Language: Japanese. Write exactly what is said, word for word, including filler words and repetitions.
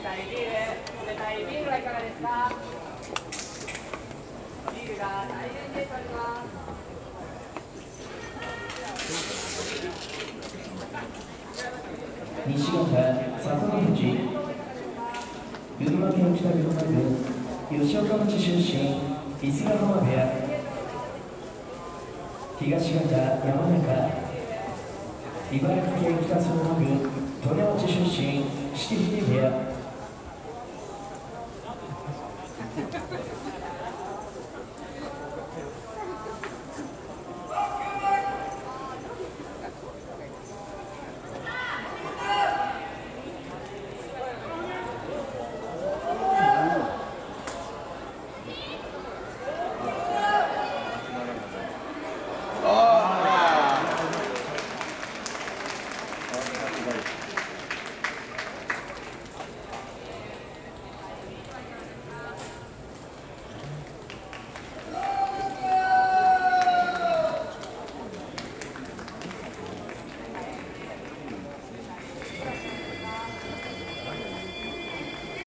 たいビール、冷たいビールはいかがですか。ビールが大変でおります。 西方佐藤富士、群馬県北群馬郡吉岡町出身、伊勢ヶ浜部屋。東方山中、茨城県北相馬郡利根町出身、式秀部屋。